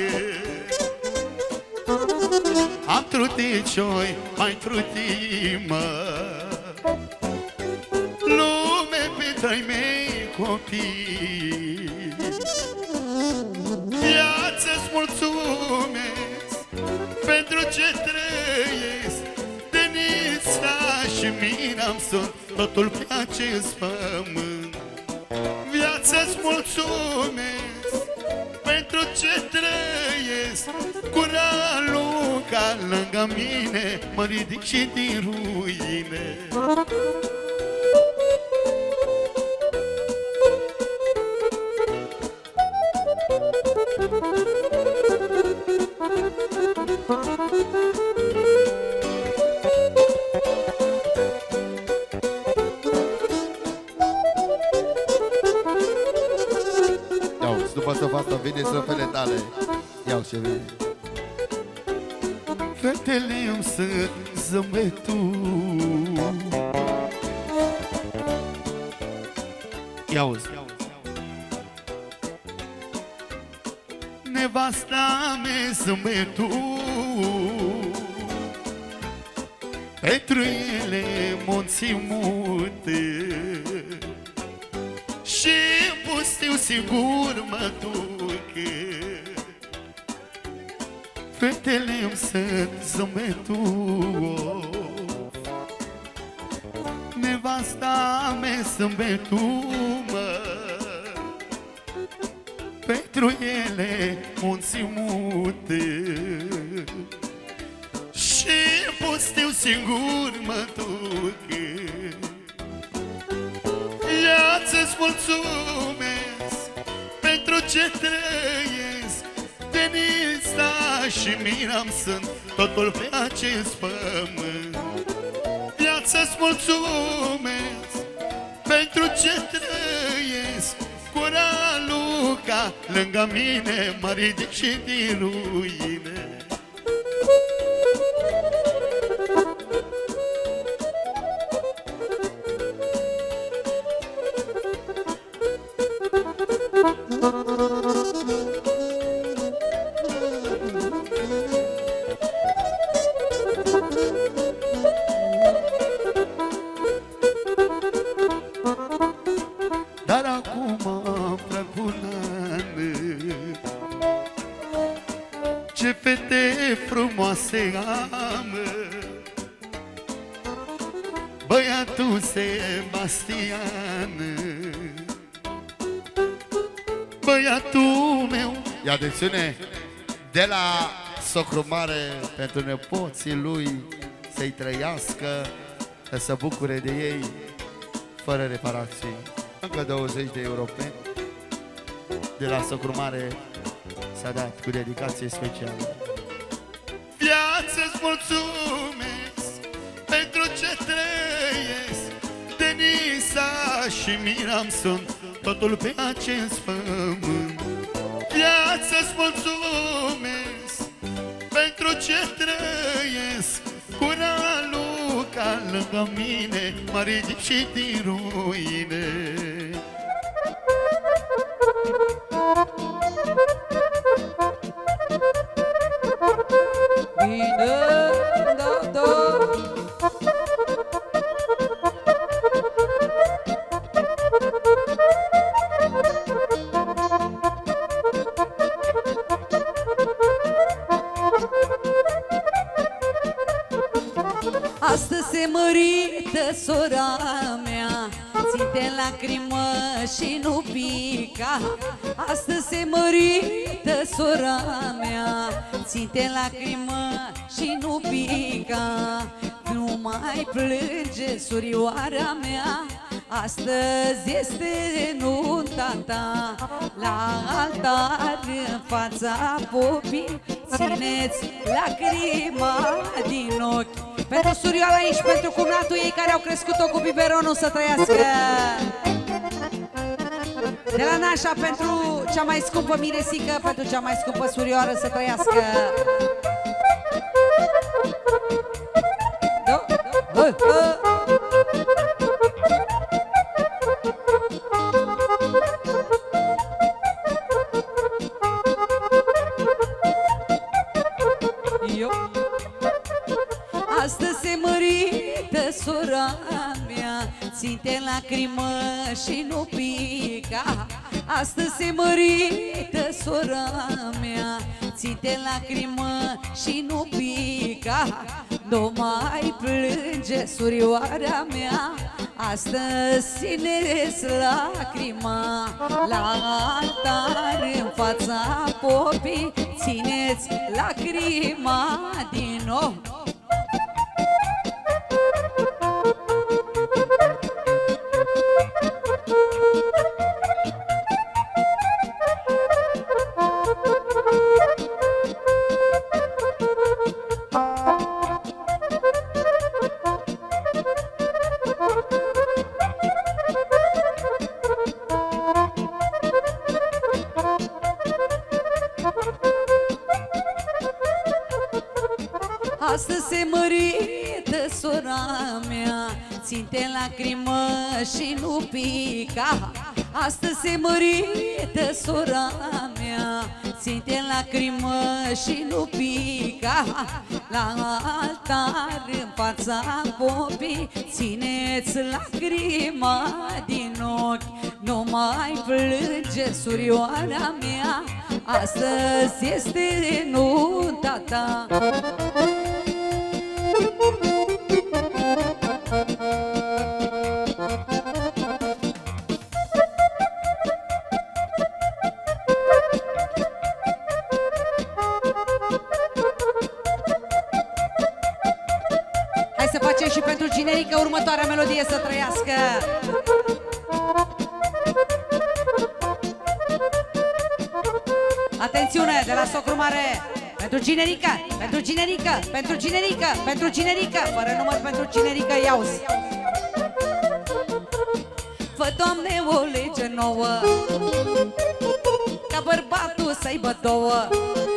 Am truticioi, mai trutimă, lume pentru ai mei copii. Viață-ți mulțumesc pentru ce trăiesc, Denița și Miram sunt totul pe acest pământ. Viață-ți mulțumesc pentru ce trăiesc, cu Raluca lângă mine mă ridic și din ruine. După să fac să vine strofele tale. Iau ce vine. Fetele îmi sunt zâmbetul. Ia-uzi. Nevasta mea zâmbetul, pentru ele munții multe și pustiu sigur mă duc. Fetele-mi sunt zâmbetul, nevasta mea zâmbetul, mă. Pentru ele munții multe și pustiu singur mă duc. Ia-ți-ți mulțumesc pentru ce trăiesc, Denița și Miram sunt totul pe acest pământ. Ia-ți-ți mulțumesc pentru ce trăiesc, cu Raluca lângă mine mă ridic și din ruine. Dar acum am ce fete frumoase am, băiatul Sebastian, băiatul meu. Ia atențiune, de la socru mare pentru nepoții lui, să-i trăiască, să se bucure de ei fără reparații. Încă 20 de europeni de la socru mare s-a dat cu dedicație specială. Viață-ți mulțumesc pentru ce trăiesc, Denisa și Miram sunt totul pe acest pământ. Viață-ți mulțumesc pentru ce trăiesc, cu Raluca lângă mine mă ridic și din ruine. Bine, da, da. Astăzi se mărită sora mea, ținte lacrimă și nu pica. Astăzi se mărită sora mea, ținte lacrimă și nu pica. Nu mai plânge surioara mea, astăzi este nunta ta. La altar în fața popii, țineți lacrima din ochi. Pentru surioara ei și pentru cumnatul ei care au crescut-o cu biberonul, să trăiască. De la Nașa pentru cea mai scumpă miresică, pentru cea mai scumpă surioară, să trăiască. mărită, sora mea, ținte lacrimă și nu pica. Astăzi e mărită, sora mea, ținte lacrimă și nu pica. Nu mai plânge, surioara mea, astăzi țineți lacrima. La altar, în fața popii, țineți lacrima din nou. Astăzi e mărită, sora mea, ținte lacrimă și nu pica. Astăzi e mărită, sora mea, ținte lacrimă și nu pica. La altar, în fața popii, țineți lacrima din ochi. Nu mai plânge, surioara mea, astăzi este nunta ta. Hai să facem și pentru generică următoarea melodie să trăiască. Atențiune, de la socru mare. Pentru generică, pentru generică, pentru generică, pentru generică. Fără număr pentru generică, iauzi. Fă, Doamne, o lege nouă, ca bărbatul să aibă două.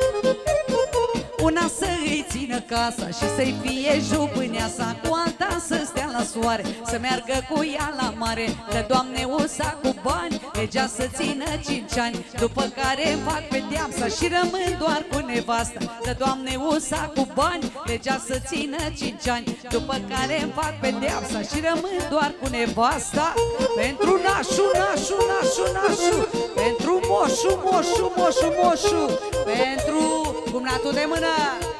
Una să-i țină casa și să-i fie jupâneasa, cu alta să stea la soare, să meargă cu ea la mare. Dă, Doamne, usa cu bani, legea să țină 5 ani, după care îmi fac pedeapsa și rămân doar cu nevasta. Dă, Doamne, usa cu bani, legea să țină 5 ani, după care îmi fac pedeapsa și rămân doar cu nevasta. Pentru nașu, nașu, nașu, nașu, pentru moșu, moșu, moșu, moșu, pentru cumnatul de mână.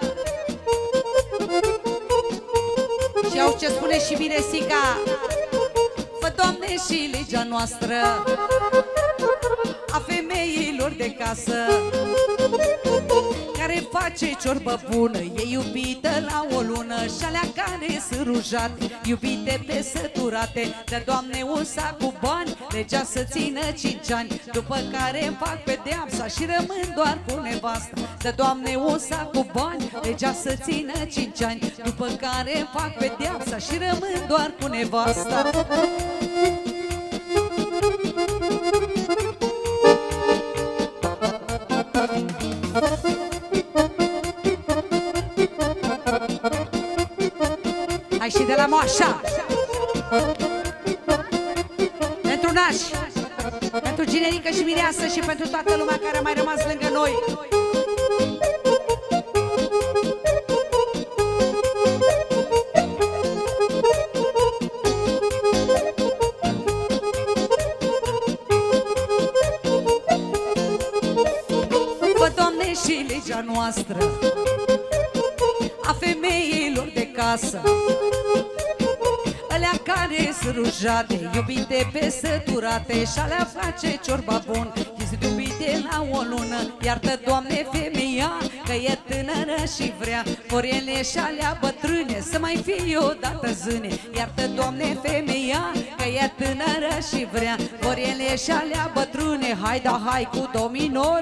Și au ce spune și Miresica. Fă, Doamne, și legea noastră a femeilor de casă, care face ciorbă bună, e iubită la o lună, și alea care sunt rujate, iubite pe săturate. Dă, Doamne, usa cu bani, legea să țină 5 ani, după care îmi fac pedeapsa și rămân doar cu nevasta. Dă, Doamne, usa cu bani, legea să țină 5 ani, după care îmi fac pedeapsa și rămân doar cu nevasta. Hai și de la moașa. Pentru nași, pentru generică și mireasă și pentru toată lumea care a mai rămas lângă noi. Fă, Doamne, și legea noastră a femeilor de casă, alea care sunt rujate, iubite pe săturate, și alea face ciorba bun, este iubite la o lună. Iartă, Doamne, femeia, că e tânără și vrea, vor ele și alea bătrâne să mai fie odată zâne. Iartă, Doamne, femeia, că e tânără și vrea, vor ele și alea bătrâne. Hai, da, hai cu do minor.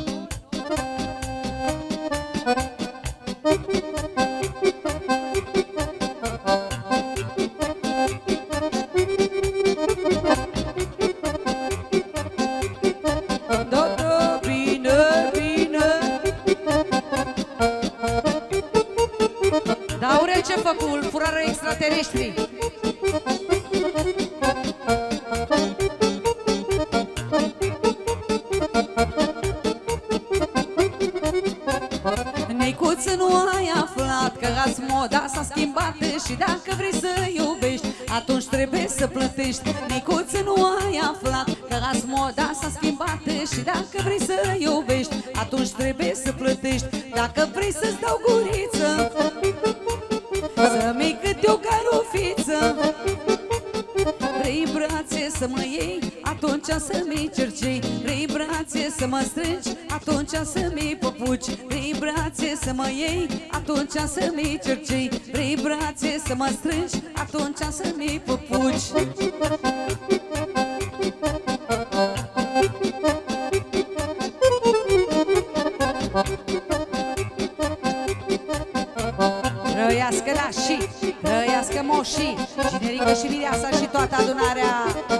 Ce făcul, furară extraterestri. Micuță, nu ai aflat că azi moda s-a schimbat și dacă vrei să iubești, atunci trebuie să plătești. Micuță, nu ai aflat că azi moda s-a schimbat și dacă vrei să iubești, atunci trebuie să plătești. Dacă vrei să-ți dau guriță, să-mi câte o carofiță, vrei brațe să mă iei, atunci să-mi cercei. Vrei brațe să mă strângi, atunci să-mi păpuci. Vrei brațe să mă iei, atunci să-mi cercei. Vrei brațe să mă strângi, atunci să-mi păpuci. Trăiască nașii, trăiască moșii, Cinerică și Mireasa și toată adunarea.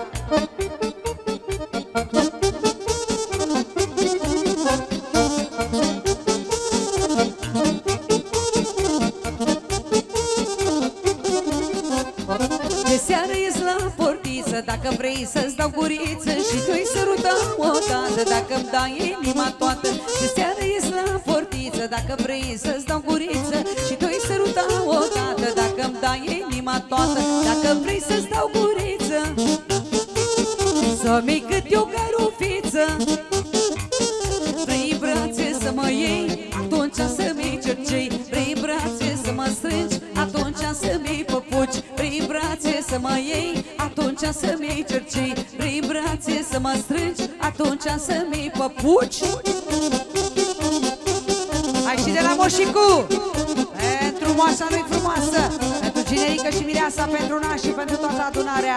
De seară ies la portiță, dacă vrei să-ți dau guriță și tu-i sărutăm odată, dacă-mi dai inima toată. De seară ies la portiță, dacă vrei să-ți dau guriță și tu-i sărutăm odată, dacă-mi dai inima toată. Dacă vrei să-ți dau guriță, să-mi câte o carofiță, vrei brațe să mă iei, atunci să-mi cercei. Vrei brațe să mă strângi, atunci să-mi păpuci. Vrei brațe să mă iei, atunci să-mi cercei. Vrei brațe să mă strângi, atunci să-mi păpuci. Hai și de la Moșicu, pentru moașa lui frumoasă, pentru Cinerică și Mireasa, pentru nași și pentru toată adunarea.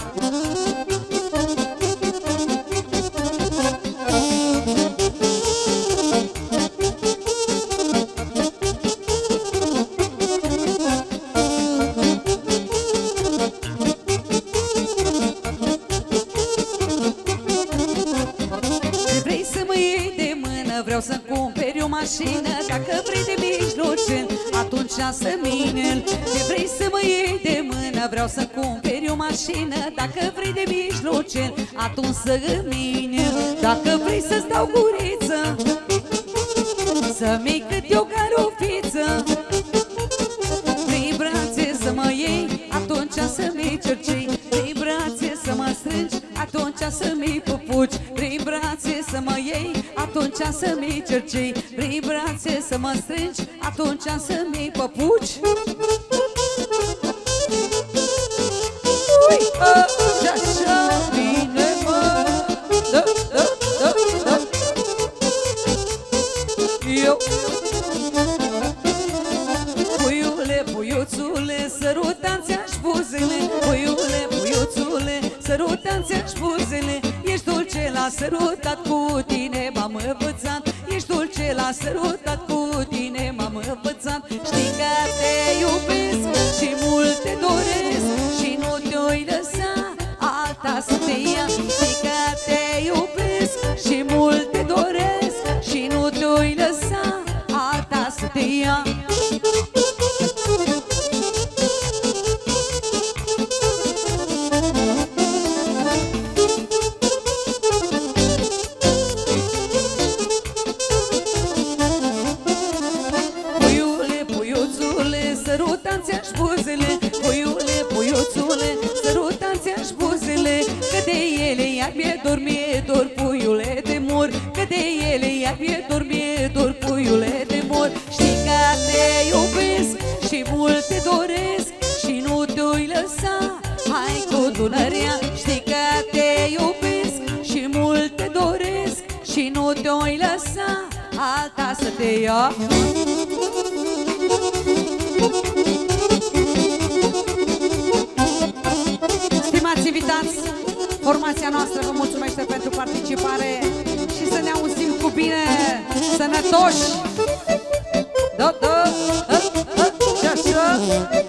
Vreau să cumperi o mașină, dacă vrei de mijlocel, atunci să-mi inel. Ce vrei să mă iei de mână, vreau să cumperi o mașină, dacă vrei de mijlocel, atunci să-mi inel. Dacă vrei să-ți dau guriță, să-mi câte o carofiță, vrei brațe să mă iei, atunci să-mi cercei. Vrei brațe să mă strângi, atunci să-mi păpuci. Vrei brațe să mă iei, atunci să-mi cercei. Vrei brațe să mă strângi, atunci să-mi păpuci. Ui, așa bine, mă, da, da, da, da. Eu puiule, puiuțule, sărutați-aș buzele. Puiule, puiuțule, sărutați-aș buzele. Ești dulce la sărutat, cu tine m-am învățat. Ești dulce la sărutat, cu tine m-am învățat. Știi că te iubesc și mult te doresc și nu te-oi lăsa alta să te ia. Știi că te iubesc și mult te doresc și nu te-oi lăsa alta să te ia. Sărutați-aș buzele, puiule, puiuțule, sărutați-aș buzele, că de ele iar mi-e dor, mi-e dor, puiule de mor, că de ele iar mi-e dor, mi-e dor, puiule de mor. Știi că te iubesc și mult te doresc și nu te-oi lăsa, hai cu Dunărea. Știi că te iubesc și mult te doresc și nu te-oi lăsa alta să te ia. Stimați invitați, formația noastră vă mulțumește pentru participare și să ne auzim cu bine, sănătoși! Da, da, și așa!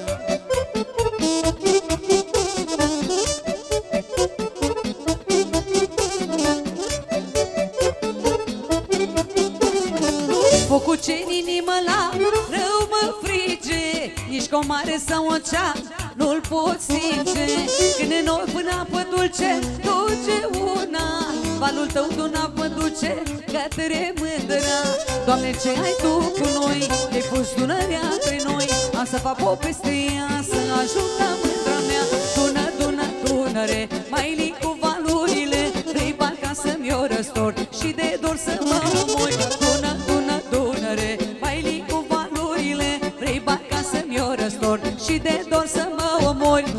Focul ce-n inimă la rău mă frige, nici comare sau o cea nu-l pot stinge. Când în nor până apă dulce duce una, valul tău d'un apă duce către mândra. Doamne, ce ai Tu cu noi, te-ai pus Dunărea între noi, am să fac o peste ea, să ajung la mândra mea. Dună, Dună, Dunăre, mai lin cu valurile, vrei barca să-mi o răstor și de dor să mă omori. Dună, Dună, Dunăre, mai lin cu valurile, vrei barca să-mi o răstor și de dor să mă omori.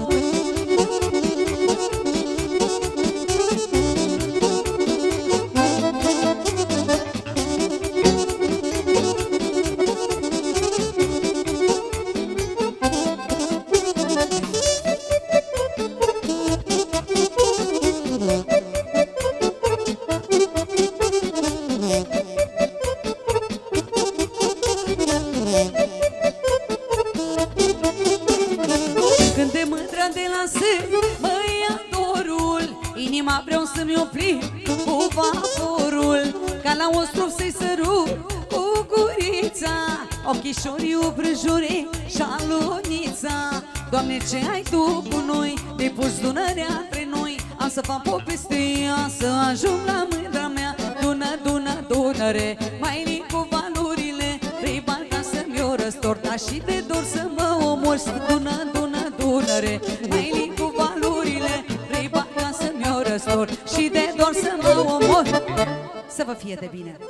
Când de mândra de la sân mă ia dorul, inima vreau să-mi o plimb cu vaporul, ca la un strop să-i sărut cu gurița, ochișorii, obrăjurii și alunița. Doamne, ce ai Tu cu noi, te-ai pus Dunărea între noi, am să fac o peste ea, să ajung la mândra mea. Dună, Dună, Dunăre, mai lin cu valurile, vrei barca să-mi o răstor, dar și de dor să mă omori. Dună, Dună, Dunăre, mai lin cu valurile, vrei barca să-mi o răstor și de dor să mă omori. Să vă fie de bine!